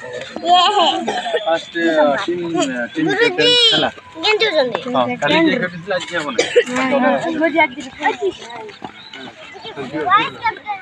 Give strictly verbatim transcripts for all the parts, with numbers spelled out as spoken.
ये है first team team captain चला गेंदू जंदे हां काली जे कैप्टन ला जे बने मजा आती वाइस कैप्टन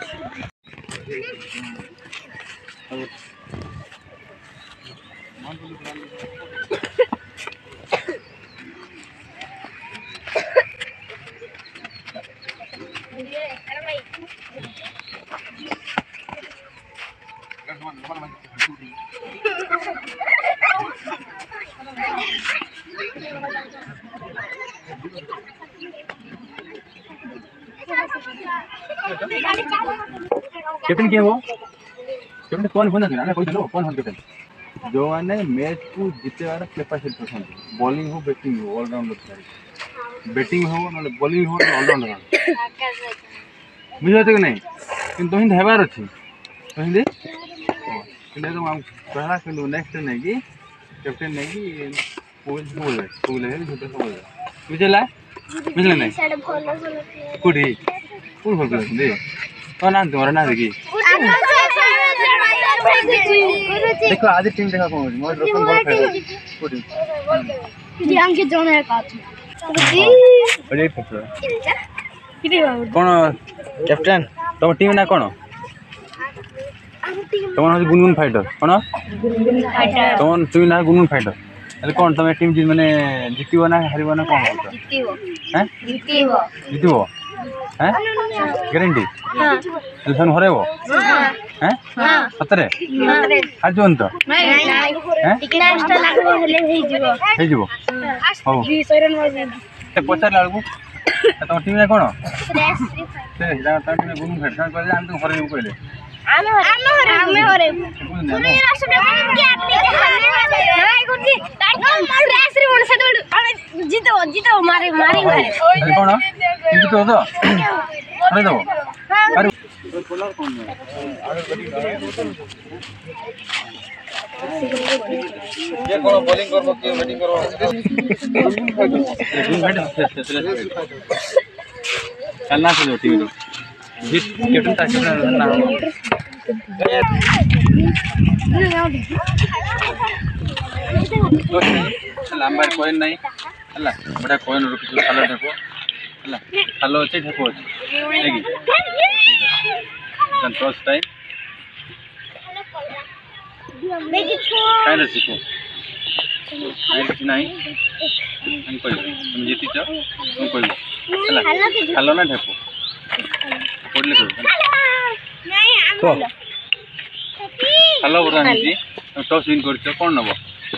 कैप्टन क्या हो कैप्टन कौन बना ना कोई चलो कौन हो कैप्टन जो माने मैच को जीतेवार कैपेसिटी पर्सन बॉलिंग हो बैटिंग हो ऑलराउंडर बैटिंग हो ना बॉलिंग हो ऑलराउंडर बुझाते कि नहीं किंतु हिंद हेबार अछि तो हिंदी किंतु तो हम पहला किंतु नेक्स्ट नहीं कि कैप्टन नहीं कि कोई बोल कोई है छोटे से बोल बुझला बुझला नहीं कुडी कोन बोल दे तो ना तुम्हारा ना देखी देखो आज टीम देखा कौन मोर रोशन बॉल खेल कुडी ध्यान के जोन है काट अरे पकड़ कौन कैप्टन तुम टीम ना कौन तुम हज गुनगुन फाइटर कौन तुम तुम ना गुनगुन फाइटर अरे कौन तुम टीम जी माने जीतिबो ना हारिबो ना कौन जीतिबो हैं जीतिबो जीतिबो हैं गारंटी हां तुम हरेबो हैं हां सतरे सतरे आज जोन तो नहीं हैं टिकट एक्स्ट्रा लागबो हेले हेई जीवो हेई जीवो हो बीस रन मार ते पचार लाडू तुम टीम ना कौन श्रेयस से जा टीम ना गुनगुन फाइटर कहले हम तो हरेबो कहले आमे हरे आमे हरे पूरे राष्ट्र में के अपनी नहीं गुटी श्रेयस रे मन से तो जीतो जीतो मारे मारी मारे अरे कौन जीतो तो अरे दो अरे बॉलर कौन है ये कौन बॉलिंग करबो के बैटिंग करबो चलना चलो टीम रो जीत कैप्टन ता कैप्टन ना लंबा कोइन नहीं हला बड़ा कोइन रुक खालो देखो हला खालो अच्छे देखो देखी कंट्रोल टाइम देखि छो काहे सिको आई कुछ नहीं हम कोई तुम जीती छ तुम कोई हला खालो ना देखो पड़ले को नहीं तो हेलो बता जी टॉस विन करछ कोन नबो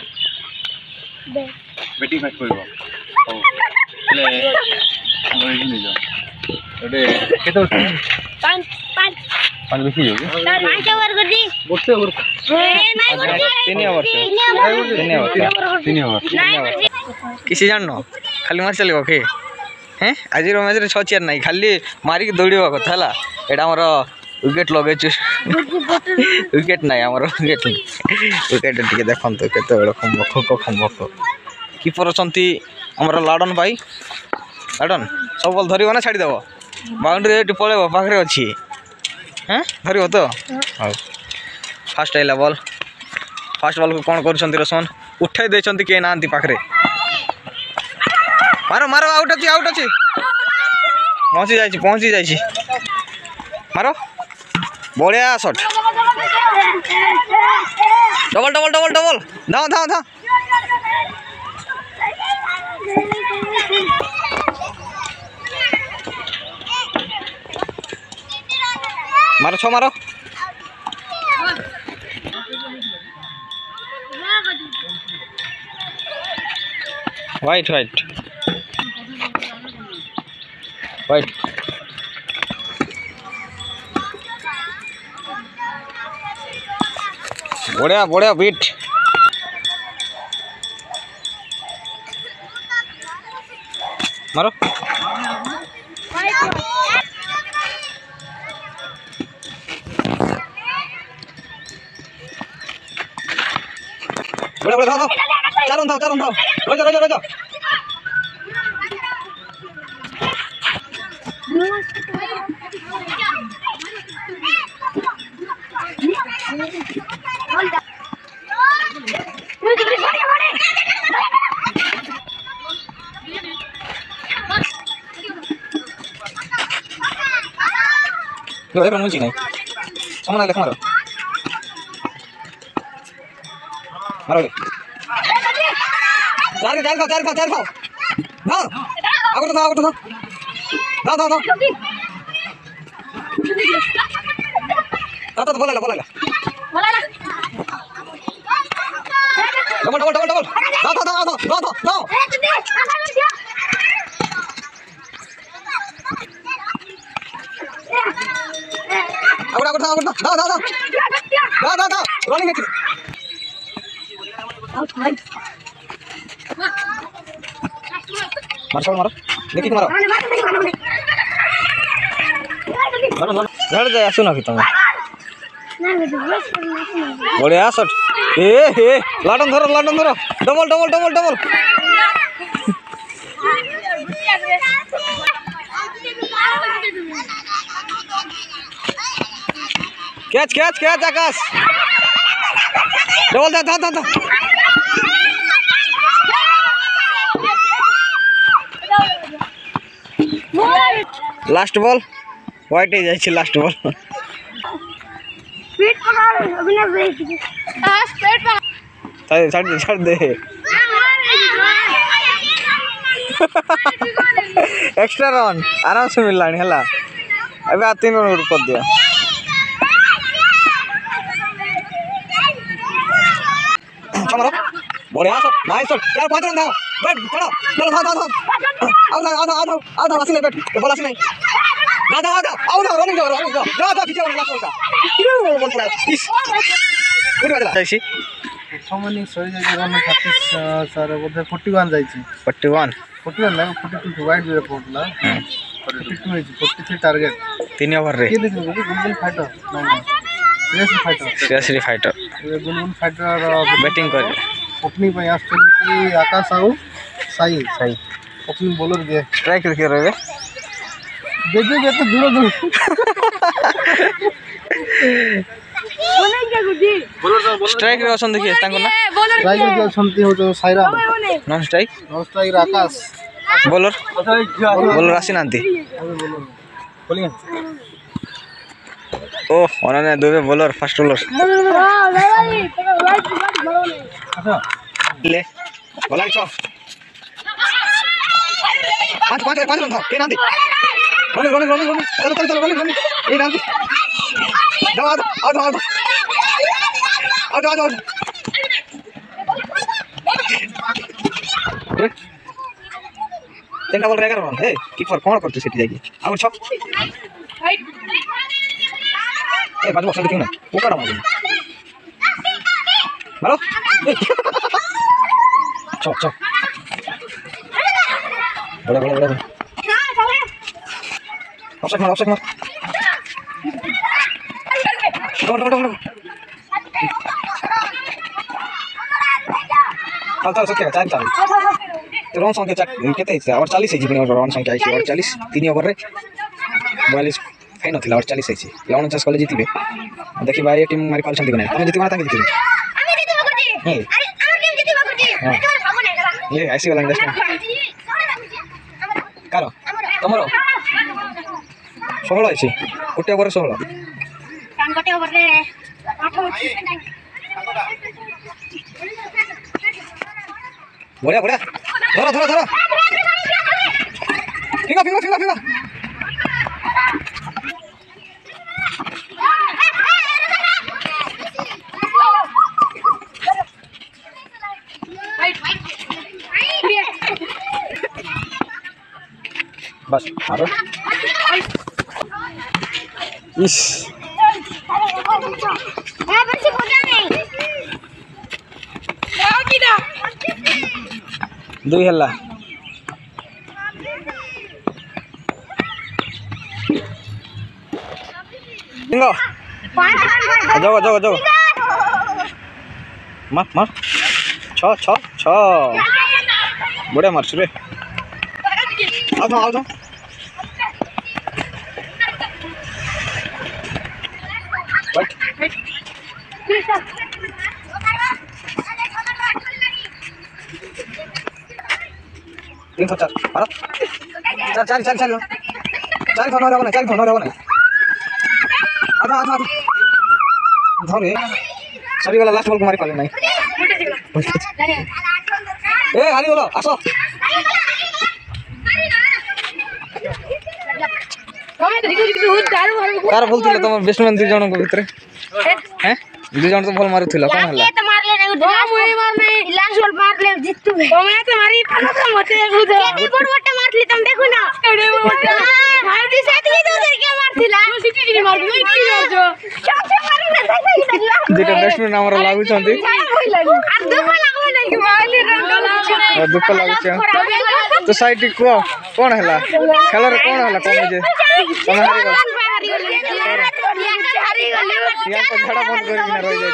बैटिंग फाइट करबो ओ ले मोइ नि जा एडे केतो पांच पांच पांच बेसी जो के पांच ओवर गडी गोटे ओवर नहीं गडी तीन ओवर तीन ओवर तीन ओवर किसी जाननो खाली मार चलेबो के हैं आज रो मैच रे छ चार नहीं खाली मारी के दौड़वा कथा हला एडा हमर विकेट लगे विकेट ना आमर विकेट विकेट टे देखो केते बड़ खम्बक खम्बक कीपर अच्छा आमर लाडन भाई लाडन सब बॉल धरब ना छाड़देव बाउंड्री ये पलैब पाखे अच्छी हाँ धरब तो हाँ फास्ट आइला बॉल फास्ट बॉल को कौन कर रोशन उठाई देते किए ना पाखे मारो मारो आउट अच्छी आउट अच्छी पहुँची जा पहुँची जा मारो बढ़िया shot double double double double धाओ धाओ धाओ मारो छो मारो वाइट वाइट वाइट बढ़िया बढ़िया बीट मारो बढ़िया बढ़िया धाओ चारों धाओ चारों धाओ रोजा रोजा रोजा Lo dejo muy chino. Vamos a darle maro. Maro. Dar dar dar dar dar dar. No. Aku tu aku tu. No no no. Tahu tahu bola la bola la. बोला ना Double double double double. No no no no no no. अरे तुझे आधा कर दिया Aku aku aku. No no no. No no no. Rolling it. मारो मारो देखी मारो मारो मारो लड़ जाए सुनो कि तुम बोले आ शॉट ए ए लाटन धरो लाटन धरो double double double double catch catch catch Akash double दा दा दा लास्ट बॉल व्हाइट है जाई लास्ट बॉल स्पीड पकड़ अभी ना ब्रेक हां स्पीड पकड़ छाड़ दे छाड़ दे एक्स्ट्रा रन आराम से मिल लानी हला अबे आ तीन रन कर दिया चलो बढ़िया शॉट नाइस शॉट यार पांच रन था बैट चलो चलो था था out out out out out असली बैट बॉल असली नहीं दादा दादा आउट रनिंग जाओ रनिंग जाओ दादा खींचो लास्ट बॉल का बॉल पड़ा इस गुड बात है समनी सही जाय रन छत्तीस सर बोधे इकतालीस जायछि इकतालीस इकतालीस ना बयालीस वाइड रे पड़ला बयालीस तैंतालीस टारगेट तीन ओवर रे के देखो गुनगुन फाइटर नहीं नहीं सीरियस फाइटर सीरियसली फाइटर ये गुनगुन फाइटर बैटिंग कर ओपनिंग पे आछथि आकाश आउ साई सही ओपनिंग बॉलर दिए स्ट्राइक के रहे देखो ये तो दूर दूर बोले क्या गुडी स्ट्राइक रे असन देखिए तांको ना स्ट्राइकर के छंती हो जो साइरा non strike non striker Akash bowler bowler आसी नांती बोलिए ओ ओनाने दुबे बॉलर फर्स्ट बॉलर हां ले भाई तेरा राइट राइट मारो ने अच्छा ले बॉलर चो पांच पांच पांच रन था के नांती रन रन रन रन चलो चलो रन रन ए नांती जाओ आओ आओ आओ आओ आओ तेंगा बॉल रेगर रन ए कीपर कोन करते सेठी जागी आउट छ ए बाजू बॉक्स देखियो ना ओकड़ा मारो मारो चो चो बड़ा बड़ा बड़ा हां चले ऑफसाइड मार ऑफसाइड मार डबल डबल डबल चल चल सके टाइम चल रन संख्या चार केते है और चालीस है जीवन रन संख्या है और चालीस तीन ओवर रे बयालीस फाइन नथिला और चालीस है उनचास कॉलेज जीतिबे देखि भाई टीम मारी कॉल छंदी बने हम जीतिबा तांगे जीतिबे আমি জিতব গুडी हम्म अरे আমার টিম জিতব गुडी তোমার সামনে না ये ऐसी वाला इंडस्ट्री कारो तमरो ষোলো আছে কোটি ওভারে ষোলো কান গটে ওভার রে আট হচ্ছে बढ़िया बढ़िया धरो धरो धरो फिंगा फिंगा फिंगा फिंगा बस मारो इस हां बच्चे बोला नहीं आओ किदा दुई हल्ला फिंगा पांच रन जाओ जाओ जाओ मार मार छ छ छ बढ़िया मार्च रे आओ जाओ आओ जाओ बैठ तीन सौ चार मारो चार चार चार चार चार थोड़ा रहना चार थोड़ा रहना आधा आधा धरे सभी वाला लास्ट बॉल को मारी पाले नहीं ए हारी बोलो आसो कार भूल थिला तुम बेस्टमैन दु जण को भितर हैं दु जण तो भल मारू थिला कोन हला तो मार ले नहीं हां मुई मार नहीं लास्ट बॉल मार ले जीतू है तो मैं तो मारी पालो तो मते देखो केडी बोर्ड मोटे मार ली तुम देखो ना केडी मोटे भाई दी साथ में तो उधर क्या मार थिला तू सिटी की मार दो की मार जो चाचा मारी ना देखो जेटा बेस्टमैन हमरा लागु छंती आ दुख लागो नहीं कि मारली रंग दुख लागु छ तो साइड को कोन हला खेल रे कोन हला कोन जे तुम हारी गल हारी गल यहाँ पर झड़ा बंद कर बिना रह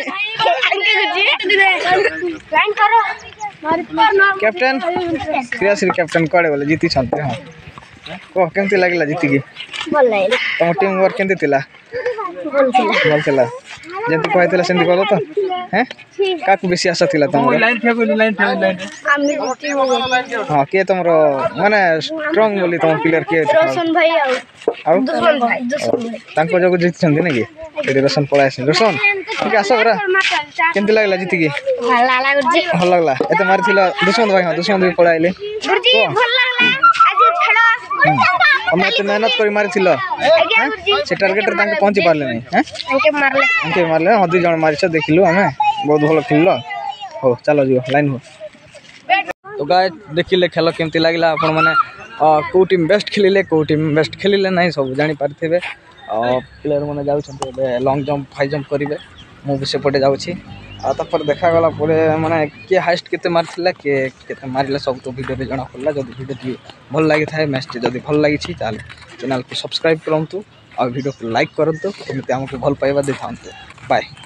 जाई लाइन करो कैप्टन क्रियाशील कैप्टन कड़े बोले जीती छंते हां को केमती लागला जीती की बोल नहीं तुम टीम वर्क केमती थिला बोल बोल थिला जेंती कहथिला सेंती कहलो तो हैं काकू बेसी आशा थिला तुम लाइन फेगो लाइन फेगो लाइन आमी जीती हो हां के तुमरो माने स्ट्रांग बोली तुम प्लेयर के रोशन भाई आउ आउ दुश्मन भाई दुश्मन भाई तांको जगो जीती छंती ना की एडी रोशन पळाय छै रोशन ठीक आसो बरा केमती लागला जीती की भल लागला गुरुजी भल लागला एते मारी थिला दुश्मन भाई हां दुश्मन भी पळाइले गुरुजी भल लागला आज खेलो हम एते मेहनत करी मारी थिला आज्ञा गुरुजी से टारगेट रे तांके पहुंची पारले नहीं हैं अंके मारले अंके मारले हदी जण मारिछ देखिलु हमें बहुत भल खेललो हो चलो जियो लाइन हो तो गाय देखिले खेल केमती लागला आपण माने को टीम बेस्ट खेलिले को टीम बेस्ट खेलिले नहीं सब जानि पारथिबे प्लेयर माने जाउ छन्ते लॉन्ग जंप हाई जंप करिवे मु भी सेपटे जाउ छी आ तपर देखा गला परे माने के हाईएस्ट केते मारथिला के केते मारिला सब तो वीडियो रे जणा पड़ला जदी वीडियो टी भल लागि थाए मैच टी जदी भल लागि छी ताले चैनल को सब्सक्राइब करंतु और वीडियो को लाइक करंतु एमते हमके भल पाइबा देथांतु बाय।